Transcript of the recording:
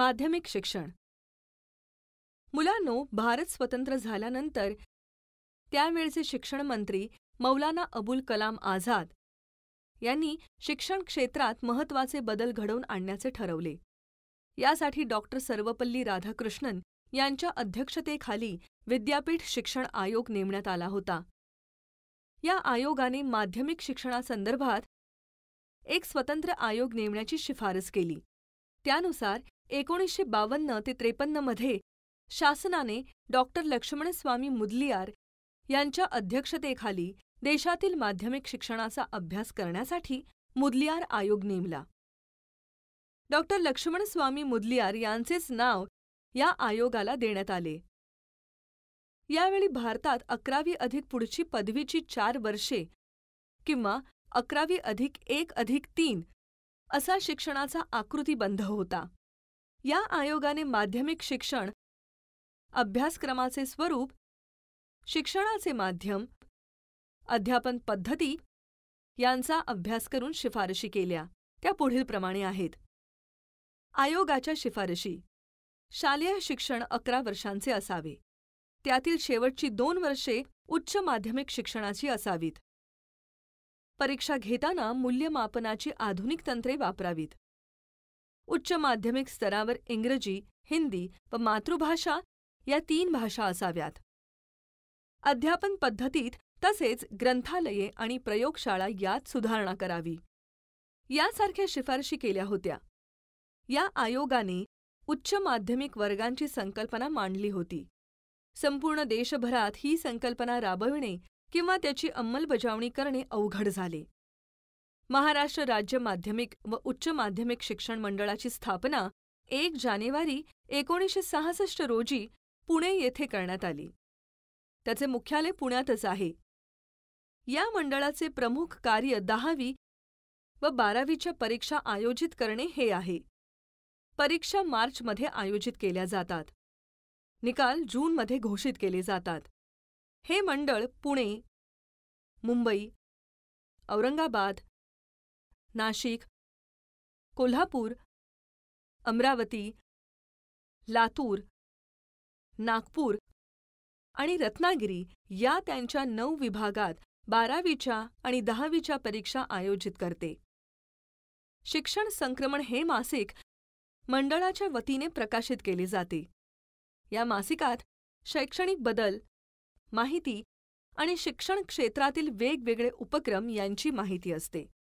माध्यमिक शिक्षण. मुलांनो, भारत स्वतंत्र झाल्यानंतर त्यावेळचे शिक्षण मंत्री मौलाना अबुल कलाम आझाद यांनी शिक्षण क्षेत्रात महत्त्वाचे बदल घडवून आणण्याचे ठरवले. यासाठी डॉक्टर सर्वपल्ली राधाकृष्णन यांच्या अध्यक्षतेखाली विद्यापीठ शिक्षण आयोग नेमण्यात आला होता. या आयोगाने माध्यमिक शिक्षणासंदर्भात एक स्वतंत्र आयोग नेमण्याची शिफारस केली. त्यानुसार 1952 ते 53 मध्ये शासनाने डॉक्टर लक्ष्मणस्वामी मुदलियार यांच्या अध्यक्षतेखाली देशातील माध्यमिक शिक्षणाचा अभ्यास करण्यासाठी मुदलियार आयोग नेमला. डॉक्टर लक्ष्मणस्वामी मुदलियार यांचेच नाव या आयोगाला देण्यात आले. यावेळी भारतात 11वी अधिक पुढची पदवीची 4 वर्षे किंवा 11वी अधिक 1 अधिक 3 असा शिक्षणाचा आकृतिबंध होता. या आयोगाने माध्यमिक शिक्षण अभ्यासक्रमाचे स्वरूप, शिक्षणाचे माध्यम, अध्यापन पद्धती यांचा अभ्यास करून शिफारशी केल्या. त्या पुढीलप्रमाणे आहेत. आयोगाच्या शिफारशी: शालेय शिक्षण 11 वर्षांचे असावे. त्यातील शेवटची 2 वर्षे उच्च माध्यमिक शिक्षणाची असावीत. परीक्षा घेताना मूल्यमापनाची आधुनिक तंत्रे वापरावीत. उच्च माध्यमिक स्तरावर इंग्रजी, हिंदी व मातृभाषा या 3 भाषा असाव्यात. अध्यापन पद्धतीत तसेच ग्रंथालये आणि प्रयोगशाळा यात सुधारणा करावी. यासारख्या शिफारशी केल्या होत्या. या आयोगाने उच्च माध्यमिक वर्गांची संकल्पना मांडली होती. संपूर्ण देशभरात ही संकल्पना राबविणे किंवा त्याची अंमलबजावणी करणे अवघड झाले. महाराष्ट्र राज्य माध्यमिक व उच्च माध्यमिक शिक्षण मंडळाची स्थापना 1 जानेवारी 1966 रोजी पुणे येथे करण्यात आली. त्याचे मुख्यालय पुण्यातच आहे. या मंडळाचे प्रमुख कार्य 10वी व 12वीच्या परीक्षा आयोजित करणे हे आहे. परीक्षा मार्चमध्ये आयोजित केल्या जातात. निकाल जूनमध्ये घोषित केले जातात. हे मंडळ पुणे, मुंबई, औरंगाबाद, नाशिक, कोल्हापूर, अमरावती, लातूर, नागपूर आणि रत्नागिरी या त्यांच्या 9 विभागात 12वीच्या आणि 10वीच्या परीक्षा आयोजित करते. शिक्षण संक्रमण हे मासिक मंडळाच्या वतीने प्रकाशित केले जाते. या मासिकात शैक्षणिक बदल, माहिती आणि शिक्षण क्षेत्रातील वेगवेगळे उपक्रम यांची माहिती असते.